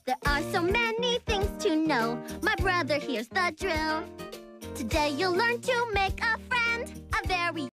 There are so many things to know. My brother, here's the drill. Today you'll learn to make a friend, a very